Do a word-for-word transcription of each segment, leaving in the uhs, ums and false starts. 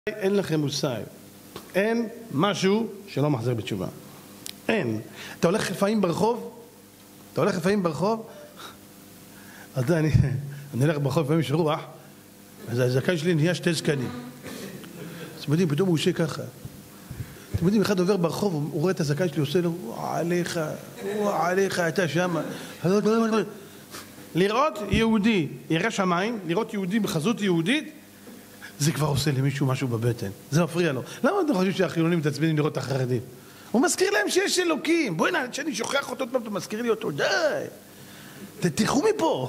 אין לכם מושג, אין משהו שלא מחזיר בתשובה, אין. אתה הולך לפעמים ברחוב, אתה הולך לפעמים ברחוב, אתה, אני, אני הולך ברחוב לפעמים של רוח, אז הזקן שלי נהיה שתי זקנים. אתם יודעים, פתאום הוא עושה ככה. אתם יודעים, אחד עובר ברחוב, הוא רואה את הזקן שלי, עושה לו, וואו עליך, וואו עליך, אתה שמה. לראות יהודי, ירא שמיים, לראות יהודי בחזות יהודית, זה כבר עושה למישהו משהו בבטן, זה מפריע לו. למה אתם חושבים שהחילונים מתעצבנים לראות את החרדים? הוא מזכיר להם שיש אלוקים. בואי נע, שאני שוכח אותו, אתה מזכיר לי אותו, די. תלכו מפה.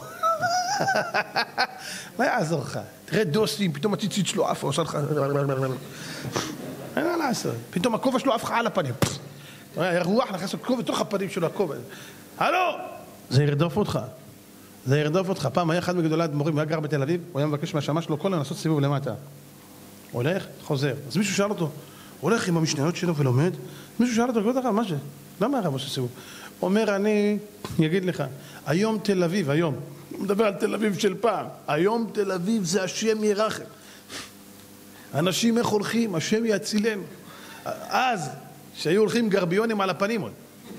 מה יעזור לך? תראה דוסים, פתאום הציצית שלו עפה, עושה לך... אין מה לעשות. פתאום הכובע שלו עף לך על הפנים. הרוח נכנס לכובע בתוך הפנים שלו, הכובע. הלו! זה ירדוף אותך. זה ירדוף אותך. פעם היה אחד מגדולי האדמו"רים, הוא היה גר בתל אביב, הוא היה מבקש מהשמש שלו כל היום לעשות סיבוב למטה. הולך, חוזר. אז מישהו שאל אותו, הוא הולך עם המשניות שלו ולומד, מישהו שאל אותו, כבוד הרב, מה זה? למה הרב עושה סיבוב? הוא אומר, אני אגיד לך, היום תל אביב, היום, הוא מדבר על תל אביב של פעם, היום תל אביב זה השם ירחם. אנשים איך הולכים, השם יצילנו. אז, שהיו הולכים גרביונים על הפנים עוד.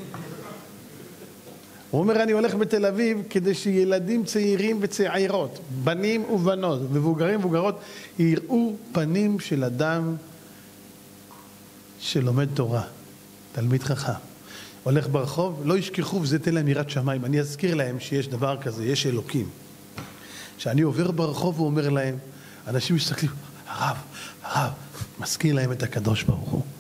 הוא אומר, אני הולך בתל אביב כדי שילדים צעירים וצעירות, בנים ובנות, מבוגרים ובוגרות, יראו פנים של אדם שלומד תורה, תלמיד חכם. הולך ברחוב, לא ישכחו וזה תן להם יראת שמיים. אני אזכיר להם שיש דבר כזה, יש אלוקים. כשאני עובר ברחוב ואומר להם, אנשים מסתכלים, הרב, הרב, מזכיר להם את הקדוש ברוך הוא.